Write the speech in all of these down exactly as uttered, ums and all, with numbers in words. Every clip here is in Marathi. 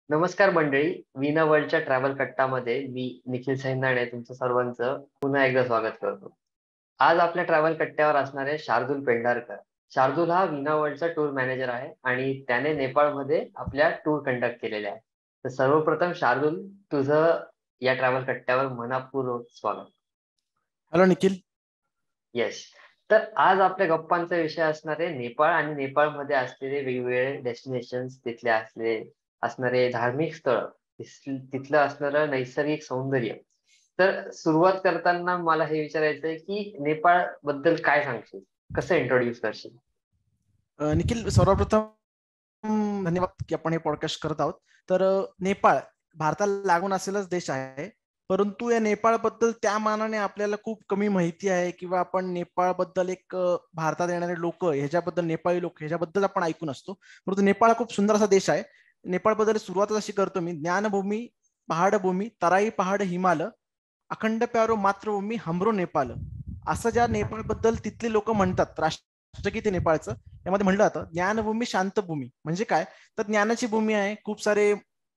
नमस्कार मंडळी. वीणा वर्ल्डच्या ट्रॅव्हल कट्टामध्ये मी निखिल सैनाने तुमचं सर्वांचं पुन्हा एकदा स्वागत करतो. आज आपल्या ट्रॅव्हल कट्ट्यावर असणारे शार्दूल पेंढारकर. शार्दूल हा वीणा वर्ल्डचा टूर मॅनेजर आहे आणि त्याने नेपाळमध्ये आपल्या टूर कंडक्ट केलेल्या आहे. तर सर्वप्रथम शार्दूल, तुझं या ट्रॅव्हल कट्ट्यावर मनःपूर्वक स्वागत. हॅलो निखिल. येस. तर आज आपल्या गप्पांचा विषय असणार आहे नेपाळ आणि नेपाळमध्ये असलेले वेगवेगळे डेस्टिनेशन्स, तिथले असले असणारे धार्मिक स्थळ, तिथलं असणारं नैसर्गिक सौंदर्य. तर सुरुवात करताना मला हे विचारायचंय की नेपाळ बद्दल काय सांगशील, कसं इंट्रोड्यूस करशील? अ, निखिल, सर्वप्रथम धन्यवाद की आपण हे पॉडकास्ट करत आहोत. तर अ, नेपाळ भारताला लागून असलेलाच देश आहे, परंतु या नेपाळबद्दल त्या मानाने आपल्याला खूप कमी माहिती आहे किंवा आपण नेपाळबद्दल एक अ, भारतात येणारे लोक ह्याच्याबद्दल, नेपाळी लोक ह्याच्याबद्दल आपण ऐकून असतो. परंतु नेपाळ हा खूप सुंदर असा देश आहे. नेपाळबद्दल सुरुवातच अशी करतो मी: ज्ञानभूमी, पहाडभूमी, तराई पहाड हिमाल, अखंड प्यारो मातृभूमी हमरो नेपाळ. असं ज्या नेपाळबद्दल तिथले लोक म्हणतात, राष्ट्रगीत आहे नेपाळचं, यामध्ये म्हटलं जातं ज्ञानभूमी शांतभूमी. म्हणजे काय? तर ज्ञानाची भूमी आहे. खूप सारे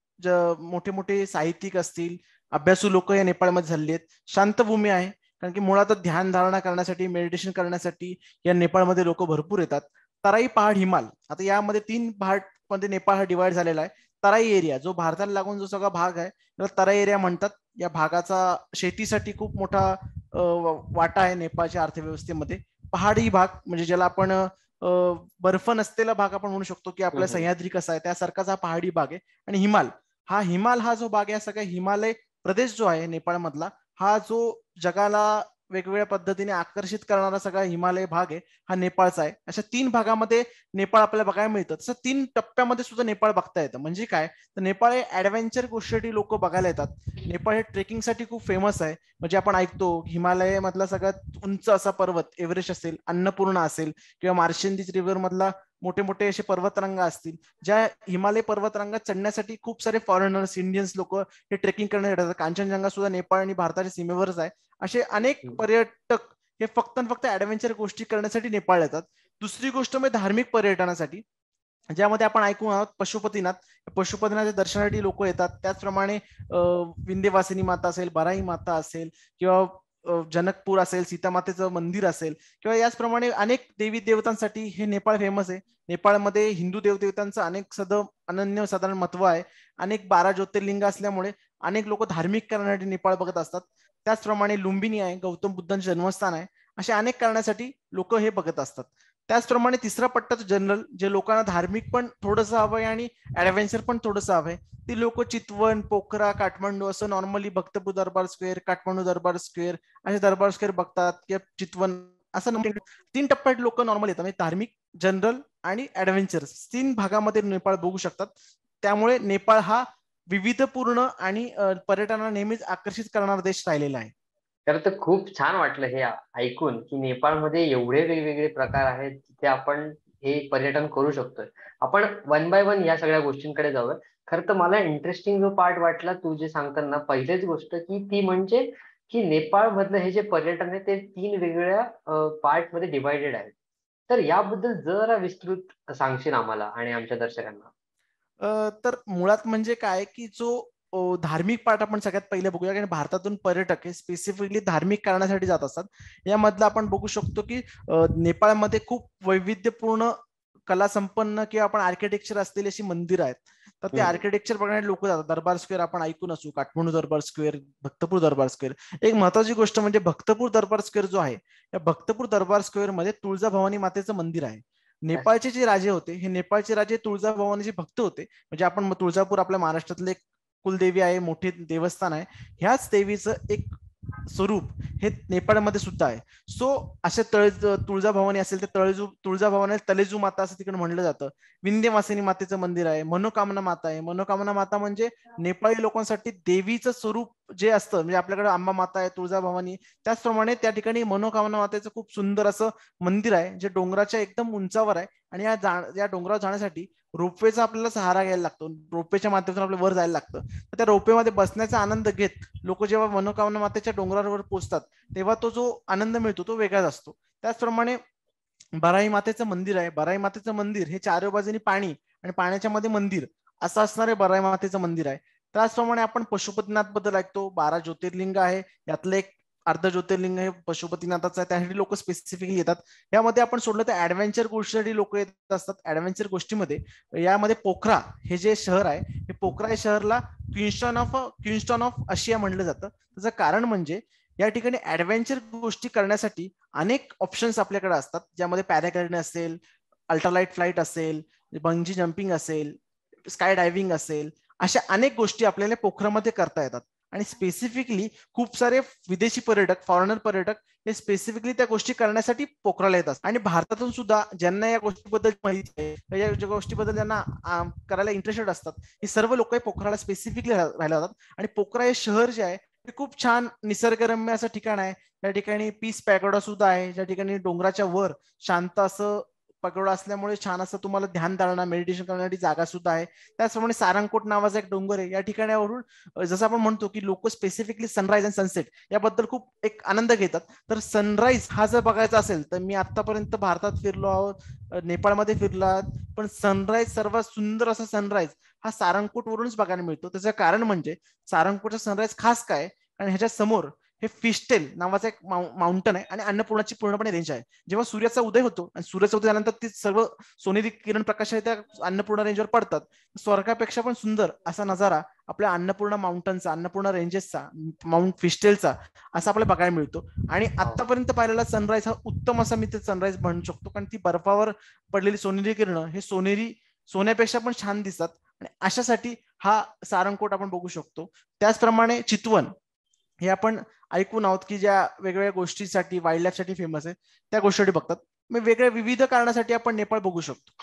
मोठे मोठे साहित्यिक असतील, अभ्यासू लोक या नेपाळमध्ये झालेले आहेत. शांतभूमी आहे, कारण की मुळातच ध्यान धारणा करण्यासाठी, मेडिटेशन करण्यासाठी या नेपाळमध्ये लोक भरपूर येतात. तराई पहाड हिमाल, आता यामध्ये तीन पहाड मध्ये नेपाळ हा डिवाइड झालेला आहे. तराई एरिया, जो भारताला लागून जो सगळा भाग आहे, त्याला तराई एरिया म्हणतात. या भागाचा शेतीसाठी खूप मोठा अ, वाटा आहे नेपाळच्या अर्थव्यवस्थेमध्ये. पहाडी भाग, म्हणजे ज्याला आपण अ, बर्फ नसलेला भाग आपण म्हणू शकतो, की हम्म, आपला हम्म. सह्याद्री कसा आहे त्यासारखाच हा पहाडी भाग आहे. आणि हिमाल, हा हिमाल हा जो भाग आहे, सगळा हिमालय प्रदेश जो आहे नेपाळमधला, हा जो जगाला वेगवेगळ्या पद्धतीने आकर्षित करणारा सगळा हिमालय भाग आहे, हा नेपाळचा आहे. अशा तीन भागामध्ये नेपाळ आपल्याला बघायला मिळतं. तसं तीन टप्प्यामध्ये सुद्धा नेपाळ बघता येतं. म्हणजे काय? तर नेपाळ हे ऍडव्हेंचर गोष्टीसाठी लोक बघायला येतात. नेपाळ हे ट्रेकिंगसाठी खूप फेमस आहे. म्हणजे आपण ऐकतो हिमालय मधला सगळ्यात उंच असा पर्वत एव्हरेस्ट असेल, अन्नपूर्णा असेल, किंवा मार्शेंदिज रिव्हर मधला मोठे मोठे असे पर्वतरांगा असतील, ज्या हिमालय पर्वतरांगा चढण्यासाठी खूप सारे फॉरेनर्स, इंडियन्स लोक हे ट्रेकिंग करण्यासाठी येतात. कांचनजंगा सुद्धा नेपाळ आणि भारताच्या सीमेवरच आहे. असे अनेक हम्म. पर्यटक हे फक्त आणि फक्त ऍडव्हेंचर गोष्टी करण्यासाठी नेपाळ येतात. दुसरी गोष्ट म्हणजे धार्मिक पर्यटनासाठी, ज्यामध्ये आपण ऐकून आहोत पशुपतीनाथ. पशुपतीनाथच्या दर्शनासाठी लोक येतात. त्याचप्रमाणे विंध्यवासिनी माता असेल, बराई माता असेल, किंवा जनकपूर असेल, सीतामातेचं मंदिर असेल, किंवा याचप्रमाणे अनेक देवी देवतांसाठी हे नेपाळ फेमस आहे. नेपाळमध्ये हिंदू देवदेवतांचं अनेक सद अनन्य साधारण महत्व आहे. अनेक बारा ज्योतिर्लिंग असल्यामुळे अनेक लोक धार्मिक करण्यासाठी नेपाळ बघत असतात. त्याचप्रमाणे लुंबिनी आहे, गौतम बुद्धांचे जन्मस्थान आहे. अशा अनेक कारणासाठी लोक हे बघत असतात. त्याचप्रमाणे तिसरा पट्टा जनरल, जे लोकांना धार्मिक पण थोडंसं हवंय आणि ऍडव्हेंचर पण थोडंसं हवंय, ती लोक चितवन, पोखरा, काठमांडू असं normally Bhaktapur Durbar square, Kathmandu Durbar square असे दरबार स्क्वेअर बघतात, किंवा चितवन असं तीन टप्प्यात लोक नॉर्मल येतात. म्हणजे धार्मिक, जनरल आणि ऍडव्हेंचर तीन भागामध्ये नेपाळ बघू शकतात. त्यामुळे नेपाळ हा विविधपूर्ण आणि पर्यटनाला नेहमीच आकर्षित करणारा देश राहिलेला आहे. खरं तर खूप छान वाटलं हे ऐकून की नेपाळमध्ये एवढे वेगवेगळे प्रकार आहेत, तिथे आपण हे पर्यटन करू शकतोय. आपण वन बाय वन या सगळ्या गोष्टींकडे जाऊया. खरं तर मला इंटरेस्टिंग जो पार्ट वाटला तू जे सांगताना, पहिलीच गोष्ट की ती म्हणजे की नेपाळ मधलं हे जे पर्यटन आहे ते तीन वेगवेगळ्या पार्ट मध्ये डिवायडेड आहे. तर याबद्दल जरा विस्तृत सांगशील आम्हाला आणि आमच्या दर्शकांना? अ, तर मुळात म्हणजे काय, की जो अ, धार्मिक पाठ आपण सगळ्यात पहिले बघूया. कारण भारतातून पर्यटक हे स्पेसिफिकली धार्मिक कारणासाठी जात असतात. यामधलं आपण बघू शकतो की अ, नेपाळमध्ये खूप वैविध्यपूर्ण कला संपन्न किंवा आपण आर्किटेक्चर असलेली अशी मंदिरं आहेत. तर ते हम्म. आर्किटेक्चर बघण्यासाठी लोक जातात. दरबार स्क्वेअर आपण ऐकून असू, काठमांडू दरबार स्क्वेअर, भक्तपूर दरबार स्क्वेअर. एक महत्वाची गोष्ट म्हणजे भक्तपूर दरबार स्क्वेअर जो आहे, या भक्तपूर दरबार स्क्वेअर मध्ये तुळजाभवानी मातेचं मंदिर आहे. नेपाळचे जे राजे होते, हे नेपाळचे राजे तुळजाभवानीचे भक्त होते. म्हणजे आपण तुळजापूर आपल्या महाराष्ट्रातले एक कुलदेवी आहे, मोठे देवस्थान आहे. ह्याच देवीचं एक स्वरूप हे नेपाळमध्ये सुद्धा आहे. सो असे तळ तुळजाभवानी असेल तर तळजू तुळजाभवानी तलेजू माता असं तिकडे म्हणलं जातं. विंध्यवासिनी मातेचं मंदिर आहे. मनोकामना माता आहे. मनोकामना माता म्हणजे नेपाळी लोकांसाठी देवीचं स्वरूप जे असतं. म्हणजे आपल्याकडे अंबा माता आहे, तुळजाभवानी, त्याचप्रमाणे त्या ठिकाणी मनोकामना मातेचं खूप सुंदर असं मंदिर आहे, जे डोंगराच्या एकदम उंचावर आहे. आणि या जा या डोंगरावर जाण्यासाठी रोपवेचा आपल्याला सहारा घ्यायला लागतो. रोपवेच्या माध्यमातून आपल्याला वर जायला लागतं. तर त्या रोपवेमध्ये बसण्याचा आनंद घेत लोक जेव्हा मनोकामना मातेच्या डोंगरावर पोहोचतात, तेव्हा तो जो आनंद मिळतो तो वेगळाच असतो. त्याचप्रमाणे बराई मातेचं मंदिर आहे. बराई मातेचं मंदिर हे चार बाजूनी पाणी आणि पाण्याच्या मध्ये मंदिर असं असणारे बराई मातेचं मंदिर आहे. त्याचप्रमाणे आपण पशुपतीनाथ बद्दल ऐकतो, बारा ज्योतिर्लिंग आहे, यातलं एक अर्ध ज्योतिर्लिंग हे पशुपतीनाथाचं आहे, त्यासाठी लोक स्पेसिफिकली येतात. यामध्ये आपण सोडलं तर ऍडव्हेंचर गोष्टीसाठी लोक येत असतात. ऍडव्हेंचर गोष्टीमध्ये यामध्ये पोखरा हे जे शहर आहे, हे पोखरा या शहरला क्वीन्स्टॉन ऑफ क्वीन्स्टॉन ऑफ आशिया म्हणलं जातं. त्याचं कारण म्हणजे या ठिकाणी ऍडव्हेंचर गोष्टी करण्यासाठी अनेक ऑप्शन्स आपल्याकडे असतात, ज्यामध्ये पॅराग्लायडिंग असेल, अल्ट्रालाइट फ्लाईट असेल, बंजी जम्पिंग असेल, स्काय डायव्हिंग असेल, अशा अनेक गोष्टी आपल्याला पोखरामध्ये करता येतात. आणि स्पेसिफिकली खूप सारे विदेशी पर्यटक, फॉरेनर पर्यटक हे स्पेसिफिकली त्या गोष्टी करण्यासाठी पोखराला येतात. आणि भारतातून सुद्धा ज्यांना या गोष्टीबद्दल माहिती आहे, या गोष्टीबद्दल ज्यांना करायला इंटरेस्टेड असतात, हे सर्व लोक पोखराला स्पेसिफिकली राहिला जातात. आणि पोखरा हे शहर जे आहे ते खूप छान निसर्गरम्य असं ठिकाण आहे. त्या ठिकाणी पीस पॅगोडा सुद्धा आहे, ज्या ठिकाणी डोंगराच्या वर शांत असं पगोडा असल्यामुळे छान असं तुम्हाला ध्यान धारणा, मेडिटेशन करण्यासाठी जागा सुद्धा आहे. त्याचप्रमाणे सारंगकोट नावाचा एक डोंगर आहे. या ठिकाणावरून जसं आपण म्हणतो की लोक स्पेसिफिकली सनराईज आणि सनसेट याबद्दल खूप एक आनंद घेतात. तर सनराईज हा जर बघायचा असेल तर मी आतापर्यंत भारतात फिरलो आहोत, नेपाळमध्ये फिरला, पण सनराईज सर्वात सुंदर असा सनराईज हा सारंगकोट वरूनच बघायला मिळतो. त्याचं कारण म्हणजे सारंगकोटचा सनराईज खास काय, कारण ह्याच्या समोर हे फिशटेल नावाचा एक माउंटन आहे आणि अन्नपूर्णाची पूर्णपणे रेंज आहे. जेव्हा सूर्याचा उदय होतो आणि सूर्याचा उदय झाल्यानंतर ते सर्व सोनेरी किरण प्रकाश आहे त्या अन्नपूर्णा रेंजवर पडतात. स्वर्गापेक्षा पण सुंदर असा नजारा आपल्या अन्नपूर्णा माउंटनचा, अन्नपूर्णा रेंजेसचा, माउंट फिशटेलचा असा आपल्याला बघायला मिळतो. आणि आतापर्यंत पाहिलेला सनराईज हा उत्तम असा मी ते सनराईज म्हणू शकतो, कारण ती बर्फावर पडलेली सोनेरी किरण हे सोनेरी सोन्यापेक्षा पण छान दिसतात. आणि अशासाठी हा सारंगकोट आपण बघू शकतो. त्याचप्रमाणे चितवन हे आपण ऐकून आहोत की ज्या वेगवेगळ्या गोष्टीसाठी, वाईल्ड लाईफ साठी फेमस आहे, त्या गोष्टीसाठी बघतात. मग वेगळ्या विविध कारणासाठी आपण नेपाळ बघू शकतो.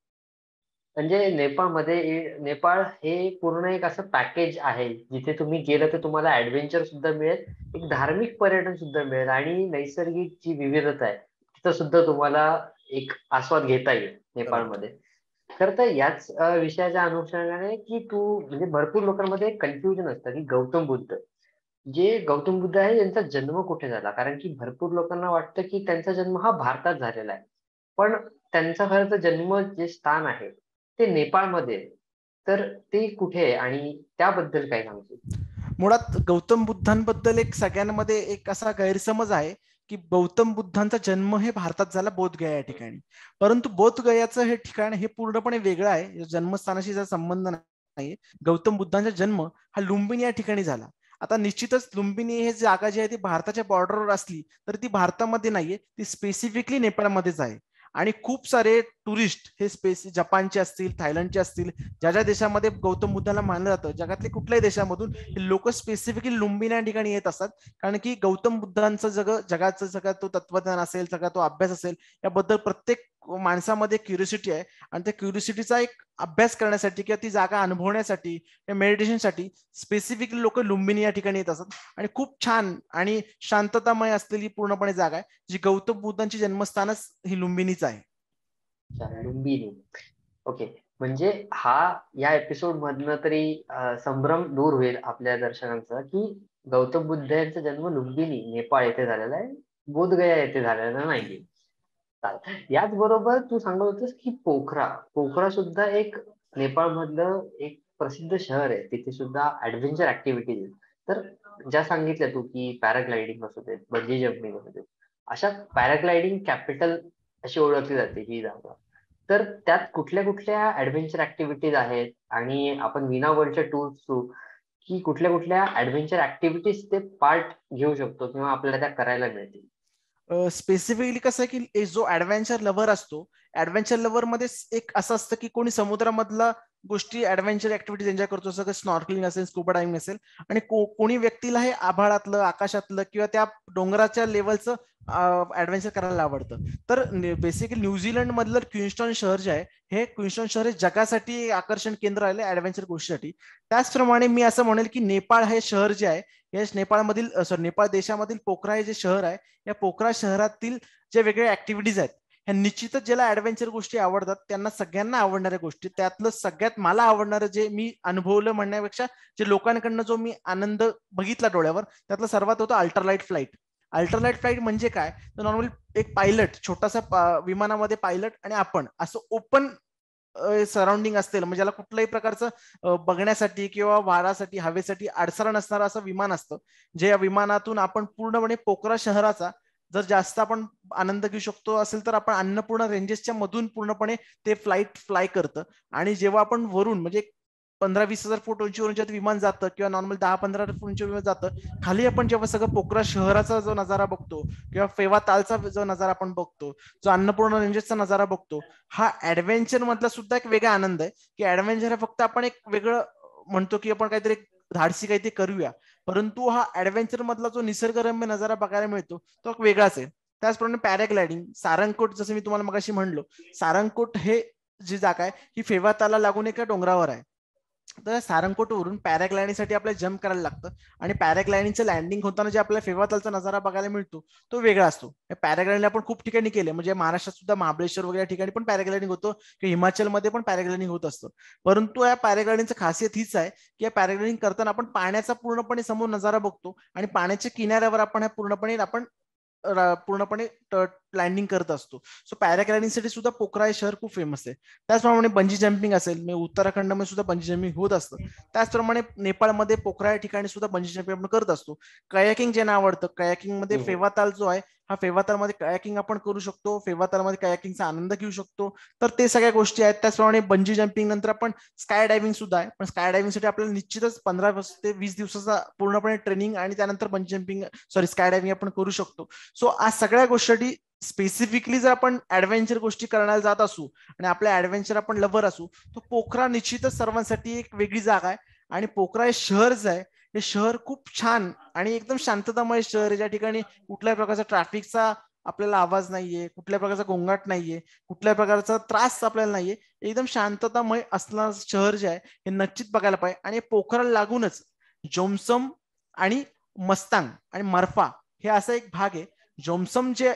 म्हणजे नेपाळमध्ये नेपाळ हे पूर्ण एक असं पॅकेज आहे, जिथे तुम्ही गेलं तर तुम्हाला ऍडव्हेंचर सुद्धा मिळेल, एक धार्मिक पर्यटन सुद्धा मिळेल आणि नैसर्गिक जी विविधता आहे तिथं सुद्धा तुम्हाला एक आस्वाद घेता येईल करेक्ट. नेपाळमध्ये. खरं तर याच अं, विषयाच्या अनुषंगाने की तू म्हणजे भरपूर लोकांमध्ये कन्फ्युजन असतं की गौतम बुद्ध जे गौतम बुद्ध आहे यांचा जन्म कुठे झाला, कारण की भरपूर लोकांना वाटतं की त्यांचा जन्म हा भारतात झालेला आहे. पण त्यांचा खरं तर जन्म जे स्थान आहे ते नेपाळमध्ये आहे. तर ते कुठे आहे आणि त्याबद्दल काय सांगशील? मुळात गौतम बुद्धांबद्दल एक सगळ्यांमध्ये एक असा गैरसमज आहे की गौतम बुद्धांचा जन्म हे भारतात झाला, बोधगया या ठिकाणी. परंतु बोधगयाचं हे ठिकाण हे पूर्णपणे वेगळं आहे, जन्मस्थानाशी जर संबंध नाही. गौतम बुद्धांचा जन्म हा लुंबिनी या ठिकाणी झाला. आता निश्चितच लुंबिनी हे जागा जी आहे ती भारताच्या बॉर्डरवर असली तर ती भारतामध्ये नाहीये, ती स्पेसिफिकली नेपाळमध्येच आहे. आणि खूप सारे टुरिस्ट हे स्पेस जपानचे असतील, थायलंडचे असतील, ज्या ज्या देशामध्ये गौतम बुद्धाला मानलं जातं, जगातल्या कुठल्याही देशामधून लोक स्पेसिफिकली लुंबिनी या ठिकाणी येत असतात. कारण की गौतम बुद्धांचं जग जगाचं सगळं तो तत्वज्ञान असेल, सगळा तो अभ्यास असेल, याबद्दल प्रत्येक माणसामध्ये क्युरियोसिटी आहे. आणि त्या क्युरियोसिटीचा एक अभ्यास करण्यासाठी किंवा ती जागा अनुभवण्यासाठी, मेडिटेशनसाठी स्पेसिफिकली लोक लुंबिनी या ठिकाणी येत असतात. आणि खूप छान आणि शांततामय असलेली पूर्णपणे जागा आहे, जी गौतम बुद्धांची जन्मस्थानच ही लुंबिनीच आहे. अच्छा, लुंबिनी. ओके. म्हणजे हा या एपिसोड मधनं तरी अं, संभ्रम दूर होईल आपल्या दर्शकांचा की गौतम बुद्ध यांचा जन्म लुंबिनी नेपाळ येथे झालेला आहे, बोधगया येथे झालेला नाहीये. चालेल. याचबरोबर तू सांगत होतस की पोखरा पोखरा सुद्धा एक नेपाळ मधलं एक प्रसिद्ध शहर आहे, तिथे सुद्धा ऍडव्हेंचर ऍक्टिव्हिटीज. तर ज्या सांगितल्या तू की पॅराग्लायडिंग असू दे, बंजी जम्पिंग असू दे, अशा पॅराग्लायडिंग कॅपिटल अशी ओळखली जाते ही जागा. तर त्यात कुठल्या कुठल्या ऍडव्हेंचर ऍक्टिव्हिटीज आहेत आणि आपण विना वर्ल्डच्या टूर थ्रू की कुठल्या कुठल्या ऍडव्हेंचर ऍक्टिव्हिटीज ते पार्ट घेऊ शकतो किंवा आपल्याला त्या करायला मिळतील? स्पेसिफिकली कसं आहे की जो ऍडव्हेंचर लव्हर असतो, ऍडव्हेंचर लव्हर मध्ये एक असं असतं की कोणी समुद्रामधला गोष्टी ऍडव्हेंचर ऍक्टिव्हिटीज एन्जॉय करतो, सगळं स्नॉर्कलिंग असेल, स्कुबा डायव्हिंग असेल. आणि को- कोणी व्यक्तीला हे आभाळातलं, आकाशातलं किंवा त्या डोंगराच्या लेवलचं ऍडव्हेंचर करायला आवडतं. तर बेसिकली न्यूझीलंड मधलं क्वीन्स्टॉन शहर जे आहे, हे क्वीन्स्टॉन शहर हे जगासाठी एक आकर्षण केंद्र आहे ऍडव्हेंचर गोष्टीसाठी. त्याचप्रमाणे मी असं म्हणेल की नेपाळ हे शहर जे आहे, हे नेपाळमधील सॉरी नेपाळ देशामधील पोखरा हे जे शहर आहे, या पोखरा शहरातील जे वेगळ्या ऍक्टिव्हिटीज आहेत, ह्या निश्चितच ज्याला ऍडव्हेंचर गोष्टी आवडतात त्यांना सगळ्यांना आवडणाऱ्या गोष्टी. त्यातलं सगळ्यात मला आवडणारं जे मी अनुभवलं म्हणण्यापेक्षा जे लोकांकडनं जो मी आनंद बघितला डोळ्यावर, त्यातलं सर्वात होतं अल्ट्रालाइट फ्लाईट. अल्ट्रालाइट फ्लाईट म्हणजे काय, तर नॉर्मली एक पायलट, छोटासा पा- विमानामध्ये पायलट आणि आपण असं ओपन सराउंडिंग असतील, म्हणजे याला कुठल्याही प्रकारचं बघण्यासाठी किंवा वारासाठी हवेसाठी अडसर नसणारं असं विमान असतं, जे या विमानातून आपण पूर्णपणे पोखरा शहराचा जर जास्त आपण आनंद घेऊ शकतो असेल तर आपण अन्नपूर्णा रेंजेसच्या मधून पूर्णपणे ते फ्लाईट फ्लाय करतं. आणि जेव्हा आपण वरून म्हणजे पंधरा वीस हजार फूट उंचीवरून जेव्हा विमान जातं किंवा नॉर्मल दहा पंधरा फूट उंचीवर जातं, खाली आपण जेव्हा सगळं पोखरा शहराचा जो नजारा बघतो किंवा फेवा तालचा जो नजारा आपण बघतो, जो अन्नपूर्णा रेंजेसचा नजारा बघतो, हा ऍडव्हेंचर मधला सुद्धा एक वेगळा आनंद आहे. की ऍडव्हेंचर हा फक्त आपण एक वेगळं म्हणतो की आपण काहीतरी धाडसी काहीतरी करूया, परंतु हा ऍडव्हेंचर मधला जो निसर्गरम्य नजारा बघायला मिळतो तो एक वेगळाच आहे. त्याचप्रमाणे पॅराग्लायडिंग, सारंगकोट, जसं मी तुम्हाला मगाशी म्हणलो, सारंगकोट हे जी जागा आहे ही फेवा ताला लागून एका डोंगरावर आहे. तर सारंगकोटवरून पॅराग्लायडिंगसाठी आपल्याला जम्प करायला लागतं आणि पॅराग्लायडिंगचं लँडिंग होताना जे आपल्याला फेवातालचा नजारा बघायला मिळतो तो वेगळा असतो. पॅराग्लायडिंग आपण खूप ठिकाणी केले, म्हणजे महाराष्ट्रात सुद्धा महाबळेश्वर वगैरे ठिकाणी पण पॅराग्लायडिंग होतो किंवा हिमाचलमध्ये पण पॅराग्लायडिंग होत असतं. परंतु या पॅराग्लायडिंगचं खासियत हीच आहे की या पॅराग्लायडिंग करताना आपण पाण्याचा पूर्णपणे समोर नजारा बघतो आणि पाण्याच्या किनाऱ्यावर आपण ह्या पूर्णपणे आपण पूर्णपणे लँडिंग करत असतो. सो पॅराग्लायडिंगसाठी सुद्धा पोखरा हे शहर खूप फेमस आहे. त्याचप्रमाणे बंजी जम्पिंग असेल, म्हणजे उत्तराखंडमध्ये सुद्धा बंजी जम्पिंग होत असतं. त्याचप्रमाणे नेपाळमध्ये पोखरा या ठिकाणी सुद्धा बंजी जम्पिंग आपण करत असतो. कयाकिंग ज्यांना आवडतं, कयाकिंग मध्ये फेवाताल जो आहे हा फेवातालमध्ये कयाकिंग आपण करू शकतो, फेवातालमध्ये कयाकिंगचा आनंद घेऊ शकतो. तर ते सगळ्या गोष्टी आहेत. त्याचप्रमाणे बंजी जम्पिंग नंतर आपण स्काय डायव्हिंग सुद्धा आहे, पण स्काय डायव्हिंगसाठी आपल्याला निश्चितच पंधरा ते वीस दिवसाचा पूर्णपणे ट्रेनिंग आणि त्यानंतर bungee jumping sorry skydiving आपण करू शकतो. सो आज सगळ्या गोष्टी स्पेसिफिकली जर आपण ऍडव्हेंचर गोष्टी करायला जात असू आणि आपल्या ऍडव्हेंचर आपण लवर असू, तर पोखरा निश्चितच सर्वांसाठी एक वेगळी जागा आहे. आणि पोखरा हे शहर जे आहे हे शहर खूप छान आणि एकदम शांततामय शहर आहे, ज्या ठिकाणी कुठल्याही प्रकारचा ट्रॅफिकचा आपल्याला आवाज नाहीये, कुठल्या प्रकारचा गोंगाट नाहीये, कुठल्या प्रकारचा त्रास आपल्याला नाहीये. एकदम शांततामय असणार शहर जे आहे हे नक्कीच बघायला पाहिजे. आणि पोखराला लागूनच जोमसम आणि मस्तांग आणि मर्फा हे असा एक भाग आहे. जोमसम जे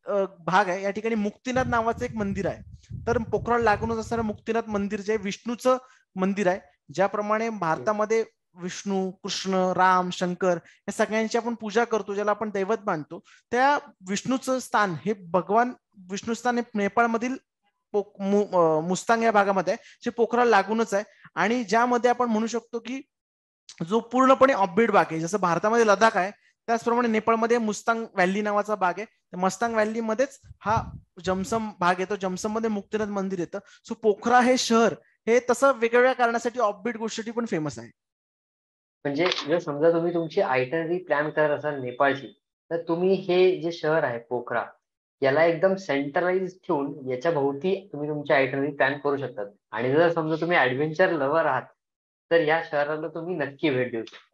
भाग आहे या ठिकाणी मुक्तीनाथ नावाचं एक मंदिर आहे. तर पोखराला लागूनच असणारं मुक्तीनाथ मंदिर जे विष्णूचं मंदिर आहे. ज्याप्रमाणे भारतामध्ये विष्णू, कृष्ण, राम, शंकर या सगळ्यांची आपण पूजा करतो, ज्याला आपण दैवत मानतो, त्या विष्णूचं स्थान हे भगवान विष्णू स्थान हे नेपाळमधील मुस्तांग या भागामध्ये आहे, जे पोखराला लागूनच आहे. आणि ज्यामध्ये आपण म्हणू शकतो की जो पूर्णपणे ऑफबीट भाग आहे, जसं भारतामध्ये लडाख आहे त्याचप्रमाणे नेपाळमध्ये मुस्तांग व्हॅली नावाचा भाग आहे. मस्तांग व्हॅली मध्येच हा जमसम भाग येतो, जमसम मध्ये मुक्तीनाथ मंदिर येतं. सो पोखरा हे शहर हे तसं वेगवेगळ्या कारणासाठी ऑफबीट गोष्टी पण फेमस आहे. म्हणजे जर समजा तुम्ही तुमची आयटनरी प्लॅन करत असाल नेपाळची, तर तुम्ही हे जे शहर आहे पोखरा याला एकदम सेंट्रलाइज ठेवून याच्या भोवती तुम्ही तुमची आयटनरी प्लॅन करू शकतात. आणि जर समजा तुम्ही ऍडव्हेंचर लवर आहात तर या शहराला तुम्ही नक्की भेट देऊ शकता.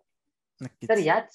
तर याच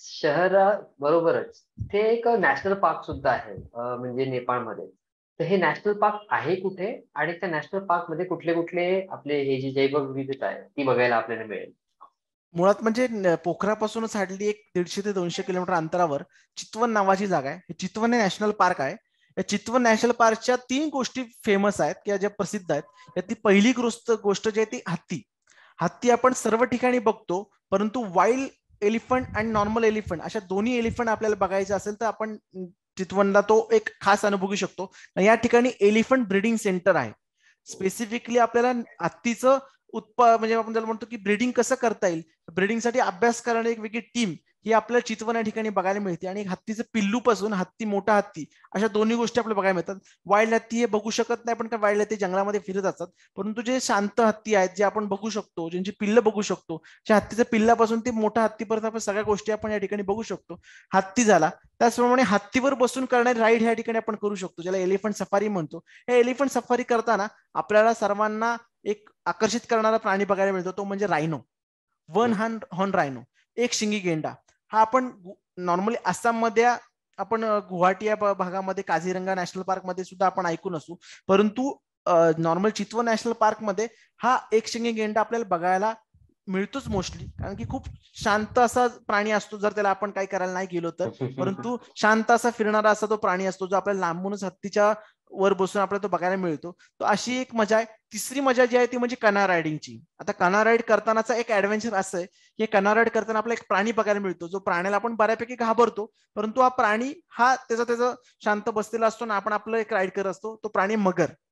शहराबरोबरच ते एक नॅशनल पार्क सुद्धा आहे म्हणजे नेपाळमध्ये. तर हे नॅशनल पार्क आहे कुठे आणि त्या नॅशनल पार्क मध्ये कुठले कुठले आपले हे जी जैवविविधता आहे ती बघायला आपल्याला मिळेल? मुळात म्हणजे पोखरापासूनच हार्डली एक दीडशे ते दोनशे किलोमीटर अंतरावर चितवन नावाची जागा आहे. हे चितवन हे नॅशनल पार्क आहे. या चितवन नॅशनल पार्कच्या तीन गोष्टी फेमस आहेत किंवा ज्या प्रसिद्ध आहेत. यातली पहिली गोष्ट गोष्ट जी आहे ती हत्ती. हत्ती आपण सर्व ठिकाणी बघतो, परंतु वाईल्ड एलिफंट आणि नॉर्मल एलिफंट अशा दोन्ही एलिफंट आपल्याला बघायचे असेल तर आपण चितवनला तो एक खास अनुभव घेऊ शकतो. या ठिकाणी एलिफंट ब्रीडिंग सेंटर आहे. स्पेसिफिकली आपल्याला हत्तीचं उत्पा म्हणजे आपण त्याला म्हणतो की ब्रीडिंग कसं करता येईल, ब्रीडिंगसाठी अभ्यास करणारी एक वेगळी टीम ही आपल्याला चितवन या ठिकाणी बघायला मिळते. आणि हत्तीचं पिल्लू पासून हत्ती, मोठा हत्ती अशा दोन्ही गोष्टी आपल्याला बघायला मिळतात. वाईल्ड हत्ती हे बघू शकत नाही पण, का वाईल्ड हत्ती जंगलामध्ये फिरत असतात, परंतु जे शांत हत्ती आहेत जे आपण बघू शकतो, ज्यांची पिल्ल बघू शकतो, त्या हत्तीच्या पिल्लापासून ते मोठ्या हत्तीपर्यंत आपण सगळ्या गोष्टी आपण या ठिकाणी बघू शकतो. हत्ती झाला. त्याचप्रमाणे हत्तीवर बसून करणारी राईड ह्या ठिकाणी आपण करू शकतो, ज्याला एलिफंट सफारी म्हणतो. हे एलिफंट सफारी करताना आपल्याला सर्वांना एक आकर्षित करणारा प्राणी बघायला मिळतो, तो म्हणजे rhino, one horn horn rhino, एक शिंगी गेंडा. हा आपण नॉर्मली आसाममध्ये आपण गुवाहाटी या भागामध्ये काझीरंगा नॅशनल पार्क मध्ये सुद्धा आपण ऐकून असू, परंतु नॉर्मल चितवन नॅशनल पार्क मध्ये हा एक शिंगी गेंडा आपल्याला बघायला मिळतोच मोस्टली, कारण की खूप शांत असा प्राणी असतो जर त्याला आपण काही करायला नाही गेलो तर. परंतु शांत असा फिरणारा असा तो प्राणी असतो जो आपल्याला लांबूनच हत्तीच्या वर बसून आपल्याला तो बघायला मिळतो. तो अशी एक मजा आहे. तिसरी मजा जी आहे ती म्हणजे कना रायडिंगची. आता कना राईड करतानाचा एक ऍडव्हेंचर असं आहे की कना राईड करताना आपल्याला एक प्राणी बघायला मिळतो, जो प्राण्याला आपण बऱ्यापैकी घाबरतो, परंतु हा प्राणी हा त्याचा त्याचा शांत बसलेला असतो ना आपण आपलं एक राईड करत असतो. तो प्राणी मगर.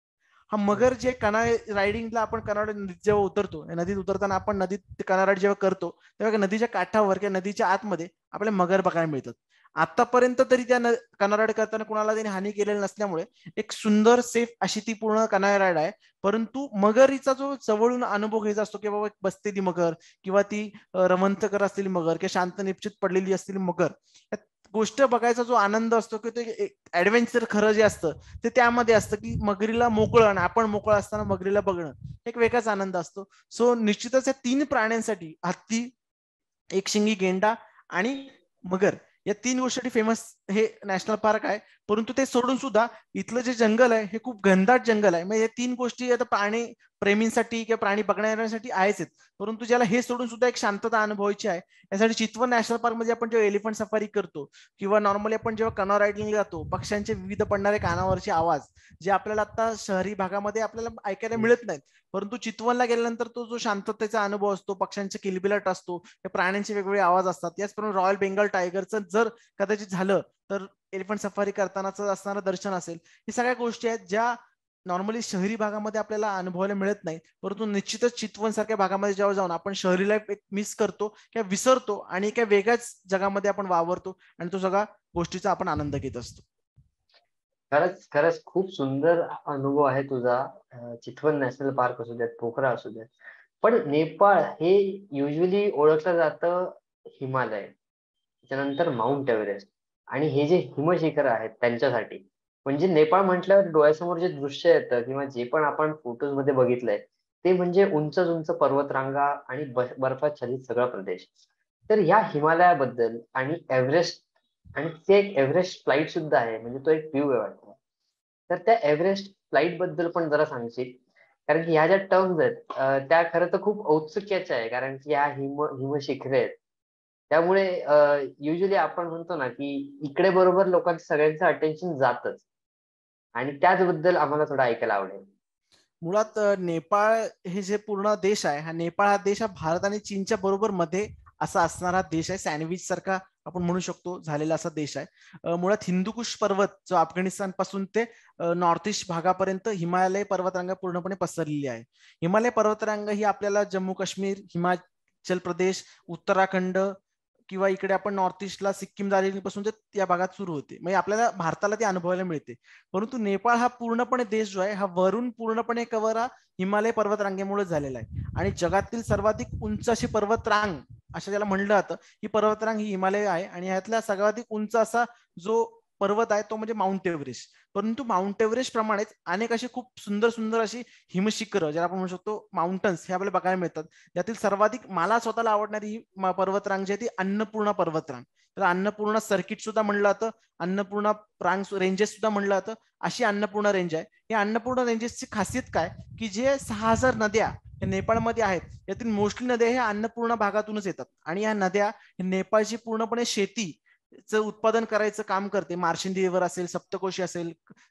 हा मगर जे कनाय रायडिंगला आपण कनाड नदीत जेव्हा उतरतो, नदीत उतरताना आपण नदीत कनाड राईड जेव्हा करतो तेव्हा नदीच्या काठावर किंवा नदीच्या आतमध्ये आपल्याला मगर बघायला मिळतात. आतापर्यंत तरी त्या कनाय राईड करताना कुणाला त्यांनी हानी केलेली नसल्यामुळे एक सुंदर सेफ अशी ती पूर्ण कनाय राईड आहे. परंतु मगरीचा जो जवळून अनुभव घ्यायचा असतो की बाबा बसतेली मगर किंवा ती रमंत कर असलेली मगर किंवा शांत निश्चित पडलेली असलेली मगर, गोष्ट बघायचा जो आनंद असतो की ते ऍडव्हेंचर खरं जे असतं ते त्यामध्ये असतं की मगरीला मोकळं आणि आपण मोकळं असताना मगरीला बघणं एक वेगळाच आनंद असतो. सो निश्चितच या तीन प्राण्यांसाठी हत्ती, एकशिंगी गेंडा आणि मगर या तीन गोष्टी फेमस हे नॅशनल पार्क आहे. परंतु ते सोडून सुद्धा इथलं जे जंगल आहे हे खूप घनदाट जंगल आहे. म्हणजे या तीन गोष्टी आता प्राणी प्रेमींसाठी किंवा प्राणी बघणाऱ्यांसाठी आहेच, परंतु ज्याला हे सोडून सुद्धा एक शांतता अनुभवायची आहे यासाठी चितवन नॅशनल पार्क मध्ये आपण जेव्हा एलिफंट सफारी करतो किंवा नॉर्मली आपण जेव्हा कनॉ रायडिंगला जातो, पक्ष्यांचे विविध पडणारे कानावरचे आवाज जे आपल्याला आता शहरी भागामध्ये आपल्याला ऐकायला मिळत नाहीत, परंतु चितवनला गेल्यानंतर तो जो शांततेचा अनुभव असतो, पक्ष्यांचे किलबिलाट असतो, प्राण्यांचे वेगवेगळे आवाज असतात. याचप्रमाणे रॉयल बेंगॉल टायगरचं जर कदाचित झालं तर एलिफंट सफारी करतानाच असणारं दर्शन असेल, ही सगळ्या गोष्टी आहेत ज्या नॉर्मली शहरी भागामध्ये आपल्याला अनुभवायला मिळत नाही. परंतु निश्चितच चितवन सारख्या भागामध्ये जेव्हा जाऊन आपण शहरी लाईफ एक मिस करतो किंवा विसरतो आणि एका वेगळ्याच जगामध्ये आपण वावरतो आणि तो सगळा गोष्टीचा आपण आनंद घेत असतो. खरंच खरंच खूप सुंदर अनुभव आहे तुझा. चितवन नॅशनल पार्क असू द्यात, पोखरा असू द्यात. पण नेपाळ हे युजली ओळखलं जातं हिमालय, त्याच्यानंतर माउंट एव्हरेस्ट आणि हे जे हिमशिखर आहेत त्यांच्यासाठी. म्हणजे नेपाळ म्हटल्यावर डोळ्यासमोर जे दृश्य येतं किंवा जे पण आपण फोटोज मध्ये बघितलंय ते म्हणजे उंच उंच पर्वतरांगा आणि बर्फाच्छादित सगळा प्रदेश. तर या हिमालयाबद्दल आणि एव्हरेस्ट, आणि ते एक एव्हरेस्ट फ्लाईट सुद्धा आहे, म्हणजे तो एक व्ह्यू आहे वाटतं. तर त्या एव्हरेस्ट फ्लाईट बद्दल पण जरा सांगशील? कारण की ह्या ज्या टर्म्स आहेत त्या खरं तर खूप औत्सुक्याच्या आहे, कारण की ह्या हिम हिमशिखरे आहेत. त्यामुळे युजली आपण म्हणतो ना की इकडे बरोबर लोकांचं सगळ्यांचं अटेन्शन जातच, आणि त्याचबद्दल आम्हाला थोडं ऐकायला आवडेल. मुळात नेपाळ हे जे पूर्ण देश आहे, हा नेपाळ हा देश हा भारत आणि चीनच्या बरोबर मध्ये असा असणारा देश आहे. सँडविच सारखा आपण म्हणू शकतो झालेला असा देश आहे. मुळात हिंदुकुश पर्वत जो अफगाणिस्तान पासून ते नॉर्थ ईस्ट भागापर्यंत हिमालय पर्वतरांगा पूर्णपणे पसरलेली आहे. हिमालय पर्वतरांगा ही आपल्याला जम्मू काश्मीर, हिमाचल प्रदेश, उत्तराखंड किंवा इकडे आपण नॉर्थ ईस्टला सिक्कीम दार्जिलिंग ते या भागात सुरू होते. म्हणजे आपल्याला भारताला ते अनुभवायला मिळते. परंतु नेपाळ हा पूर्णपणे देश जो आहे हा वरून पूर्णपणे कव्हर हा हिमालय पर्वतरांगेमुळे झालेला आहे. आणि जगातील सर्वाधिक उंच अशी पर्वतरांग असं ज्याला म्हणलं जातं, ही पर्वतरांग ही हिमालय आहे. आणि ह्यातला सर्वाधिक उंच असा जो पर्वत आहे तो म्हणजे माउंट एव्हरेस्ट. परंतु माउंट एव्हरेस्ट प्रमाणेच अनेक अशी खूप सुंदर सुंदर अशी हिमशिखरं ज्याला आपण म्हणू शकतो माउंटन्स हे आपल्याला बघायला मिळतात. यातील सर्वाधिक मला स्वतःला आवडणारी ही पर्वतरांग जी आहे ती अन्नपूर्णा पर्वतरांग. तर अन्नपूर्णा सर्किट सुद्धा म्हणलं जातं, अन्नपूर्णा रांग रेंजेस सुद्धा म्हणलं जातं. अशी अन्नपूर्णा रेंज आहे. या अन्नपूर्णा रेंजेसची खासियत काय की जे सहा हजार नद्या नेपाळमध्ये आहेत यातील मोस्टली नद्या ह्या अन्नपूर्णा भागातूनच येतात. आणि या नद्या नेपाळची पूर्णपणे शेती उत्पादन करायचं काम करते. मार्शिंदी रिव्हर असेल, सप्तकोशी असेल,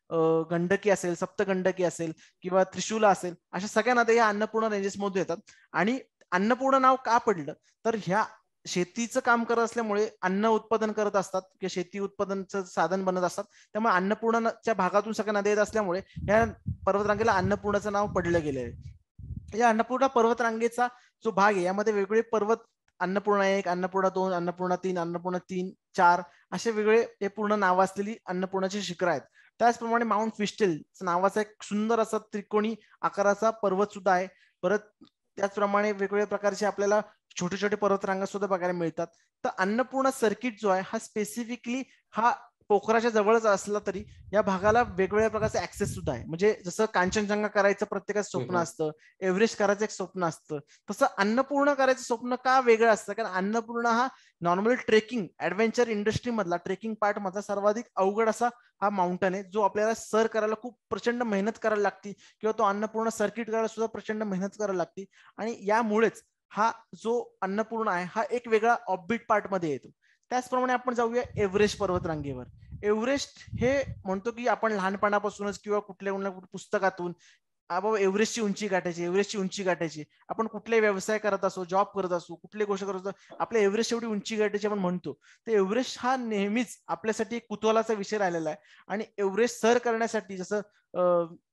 गंडकी असेल, सप्तगंडकी असेल किंवा त्रिशूला असेल, अशा सगळ्या नद्या या अन्नपूर्णा रेंजेस मध्ये येतात. आणि अन्नपूर्णा नाव का पडलं तर ह्या शेतीचं काम करत असल्यामुळे अन्न उत्पादन करत असतात किंवा शेती उत्पादनाचं साधन बनत असतात. त्यामुळे अन्नपूर्णाच्या भागातून सगळ्या नद्या येत असल्यामुळे या पर्वतरांगेला अन्नपूर्णाचं नाव पडलं गेलं आहे. या अन्नपूर्णा पर्वतरांगेचा जो भाग आहे यामध्ये वेगवेगळे पर्वत, अन्नपूर्णा एक, अन्नपूर्णा दोन, अन्नपूर्णा तीन, अन्नपूर्णा तीन चार असे वेगळे हे पूर्ण नाव असलेली अन्नपूर्णाची शिखर आहेत. त्याचप्रमाणे माउंट फिस्टेल नावाचा एक सुंदर असा त्रिकोणी आकाराचा पर्वत सुद्धा आहे. परत त्याचप्रमाणे वेगवेगळ्या प्रकारचे आपल्याला छोटे छोटे पर्वतरांगा सुद्धा बघायला मिळतात. तर अन्नपूर्णा सर्किट जो आहे हा स्पेसिफिकली हा पोखराच्या जवळच असला तरी या भागाला वेगवेगळ्या प्रकारचे ऍक्सेस सुद्धा आहे. म्हणजे जसं कांचनजंगा करायचं प्रत्येकाचं स्वप्न असतं, एव्हरेस्ट करायचं एक स्वप्न असतं, तसं अन्नपूर्णा करायचं स्वप्न का वेगळं असतं? कारण अन्नपूर्णा हा नॉर्मल ट्रेकिंग ऍडव्हेंचर इंडस्ट्री मधला ट्रेकिंग पार्ट मधला सर्वाधिक अवघड असा हा माउंटन आहे जो आपल्याला सर करायला खूप प्रचंड मेहनत करायला लागते किंवा तो अन्नपूर्णा सर्किट करायला सुद्धा प्रचंड मेहनत करायला लागते. आणि यामुळेच हा जो अन्नपूर्णा आहे हा एक वेगळा ऑफबीट पार्ट मध्ये येतो. त्याचप्रमाणे आपण जाऊया एव्हरेस्ट पर्वतरांगेवर. एव्हरेस्ट हे म्हणतो की आपण लहानपणापासूनच किंवा कुठल्या कुठल्या पुस्तकातून बाबा एव्हरेस्टची उंची गाठायची, एव्हरेस्टची उंची गाठायची. आपण कुठलाही व्यवसाय करत असो, जॉब करत असो, कुठली गोष्ट करत असो, आपल्या एव्हरेस्ट एवढी उंची गाठायची आपण म्हणतो. तर एव्हरेस्ट हा नेहमीच आपल्यासाठी एक कुतूहलाचा विषय राहिलेला आहे. आणि एव्हरेस्ट सर करण्यासाठी जसं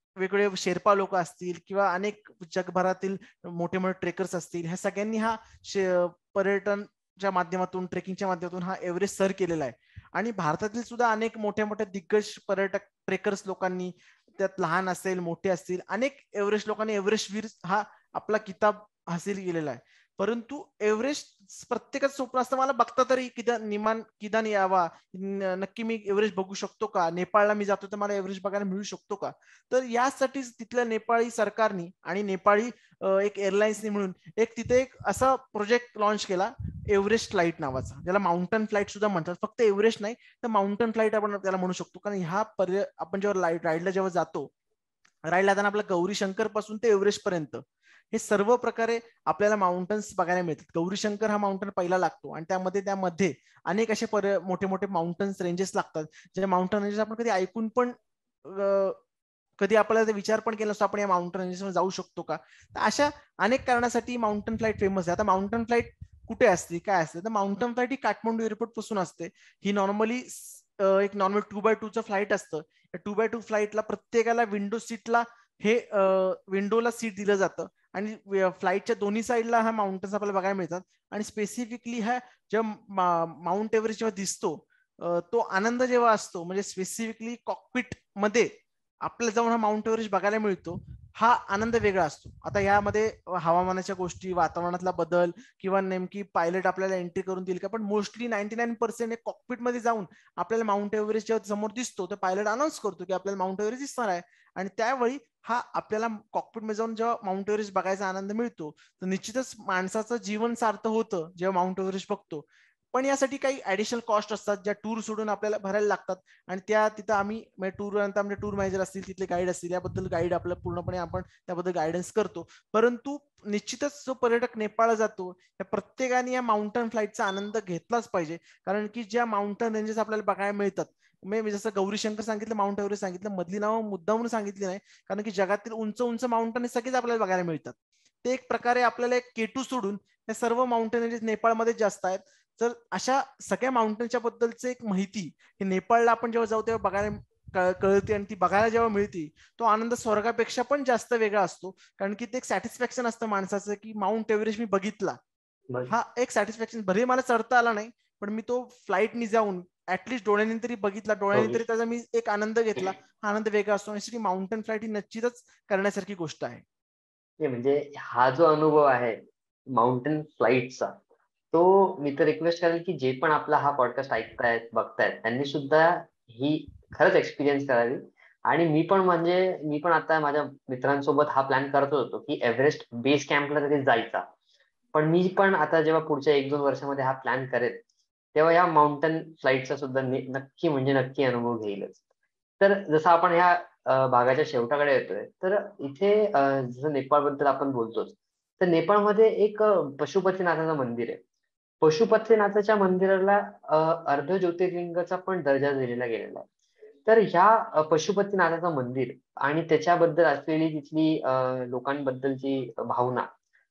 वेगवेगळे शेर्पा लोक असतील किंवा अनेक जगभरातील मोठे मोठे ट्रेकर्स असतील, ह्या सगळ्यांनी हा पर्यटनच्या माध्यमातून, ट्रेकिंगच्या माध्यमातून हा एव्हरेस्ट सर केलेला आहे. आणि भारतातील सुद्धा अनेक मोठ्या मोठ्या दिग्गज पर्यटक ट्रेकर्स लोकांनी, त्यात लहान असेल मोठे असतील, अनेक एव्हरेस्ट लोकांनी एव्हरेस्ट वीर हा आपला किताब हासिल केलेला आहे. परंतु एव्हरेस्ट प्रत्येकाचं स्वप्न असतं, मला बघता तरी किदान निमान किदान यावा, नक्की मी एव्हरेस्ट बघू शकतो का, नेपाळला मी जातो तर मला एव्हरेस्ट बघायला मिळू शकतो का. तर यासाठीच तिथल्या नेपाळी सरकारनी आणि नेपाळी एक एअरलाइन्सनी मिळून एक तिथे एक असा प्रोजेक्ट लॉन्च केला, एव्हरेस्ट फ्लाईट नावाचा, ज्याला माउंटन फ्लाईट सुद्धा म्हणतात. फक्त एव्हरेस्ट नाही तर माउंटन फ्लाईट आपण त्याला म्हणू शकतो. कारण ह्या पर्य आपण जेव्हा राईडला जेव्हा जातो, राईडला जाताना आपल्या गौरी शंकर पासून ते एव्हरेस्ट पर्यंत हे सर्व प्रकारे आपल्याला माउंटन्स बघायला मिळतात. गौरी शंकर हा माउंटन पहिला लागतो आणि त्यामध्ये त्यामध्ये अनेक असे मोठे मोठे माउंटन्स रेंजेस लागतात, जे माउंटन रेंजेस आपण कधी ऐकून पण कधी आपल्याला विचार पण केला नसतो आपण या माउंटन रेंजेसवर जाऊ शकतो का. तर अशा अनेक कारणासाठी माउंटन फ्लाईट फेमस आहे. आता माउंटन फ्लाईट कुठे असते, काय असते, तर माउंटन फ्लाईट ही काठमांडू एअरपोर्ट पासून असते. ही नॉर्मली एक नॉर्मल टू बाय टूचं फ्लाईट असतं. टू बाय टू फ्लाईटला प्रत्येकाला विंडो सीटला हे विंडोला सीट दिलं जातं आणि फ्लाईटच्या दोन्ही साईडला हा माउंटन्स आपल्याला बघायला मिळतात. आणि स्पेसिफिकली हा जेव्हा माउंट एव्हरेस्ट जेव्हा दिसतो, तो आनंद जेव्हा असतो, म्हणजे स्पेसिफिकली कॉकपिट मध्ये आपल्याला जाऊन हा माउंट एव्हरेस्ट बघायला मिळतो, हा आनंद वेगळा असतो. आता यामध्ये हवामानाच्या गोष्टी, वातावरणातला बदल किंवा नेमकी पायलट आपल्याला एंट्री करून देईल का, पण mostly ninety nine percent cockpit मध्ये जाऊन आपल्याला माउंट एव्हरेस्ट जेव्हा समोर दिसतो, तर पायलट अनाऊन्स करतो की आपल्याला माउंट एव्हरेस्ट दिसणार आहे. आणि त्यावेळी हा आपल्याला कॉकपिट मध्ये जाऊन जेव्हा माउंट एव्हरेस्ट बघायचा आनंद मिळतो, तर निश्चितच माणसाचं जीवन सार्थ होतं जेव्हा माउंट एव्हरेस्ट बघतो. पण यासाठी काही ऍडिशनल कॉस्ट असतात, ज्या टूर सोडून आपल्याला भरायला लागतात. आणि त्या तिथं आम्ही टूर म्हणजे टूर मॅनेजर असतील, तिथले गाईड असतील, याबद्दल गाईड आपल्याला पूर्णपणे आपण त्याबद्दल गायडन्स करतो. परंतु निश्चितच जो पर्यटक नेपाळला जातो, त्या प्रत्येकाने या माउंटन फ्लाईटचा आनंद घेतलाच पाहिजे. कारण की ज्या माउंटन रेंजेस आपल्याला बघायला मिळतात, मी जसं गौरी शंकर सांगितलं, माउंट एव्हरेस्ट सांगितलं, मधली नावं मुद्दामून सांगितली नाही, कारण की जगातील उंच उंच माउंटन हे सगळेच आपल्याला बघायला मिळतात. ते एक प्रकारे आपल्याला एक केटू सोडून हे सर्व माउंटन रेंजेस नेपाळमध्ये जास्त आहेत. तर अशा सगळ्या माउंटनच्या बद्दलच एक माहिती की नेपाळला आपण जेव्हा जाऊ तेव्हा बघायला कळते, आणि ती बघायला जेव्हा मिळते, तो आनंद स्वर्गापेक्षा पण जास्त वेगळा असतो. कारण की ते एक सॅटिस्फॅक्शन असतं माणसाचं की माउंट एव्हरेस्ट मी बघितला. हा एक सॅटिस्फॅक्शन, भले मला चढता आला नाही, पण मी तो फ्लाईटनी जाऊन ऍटलिस्ट डोळ्यांनी तरी बघितला, डोळ्यांनी तरी त्याचा मी एक आनंद घेतला. हा आनंद वेगळा असतो. आणि माउंटन फ्लाईट ही निश्चितच करण्यासारखी गोष्ट आहे. म्हणजे हा जो अनुभव आहे माउंटन फ्लाईटचा, तो मी तर रिक्वेस्ट करेल की जे पण आपला हा पॉडकास्ट ऐकतायत, बघतायत, त्यांनी सुद्धा ही खरंच एक्सपिरियन्स करावी. आणि मी पण म्हणजे मी पण आता माझ्या मित्रांसोबत हा प्लॅन करत होतो की एव्हरेस्ट बेस कॅम्पला तरी जायचा. पण मी पण आता जेव्हा पुढच्या एक दोन वर्षामध्ये हा प्लॅन करेल, तेव्हा या माउंटन फ्लाईटचा सुद्धा नक्की म्हणजे नक्की अनुभव घेईलच. तर जसं आपण ह्या भागाच्या शेवटाकडे येतोय, तर इथे जसं नेपाळबद्दल आपण बोलतोच, तर नेपाळमध्ये एक पशुपतीनाथाचं मंदिर आहे. पशुपतीनाथाच्या मंदिराला अर्ध ज्योतिर्लिंगाचा पण दर्जा दिलेला गेलेला आहे. तर ह्या पशुपतीनाथाचं मंदिर आणि त्याच्याबद्दल असलेली तिथली लोकांबद्दलची भावना,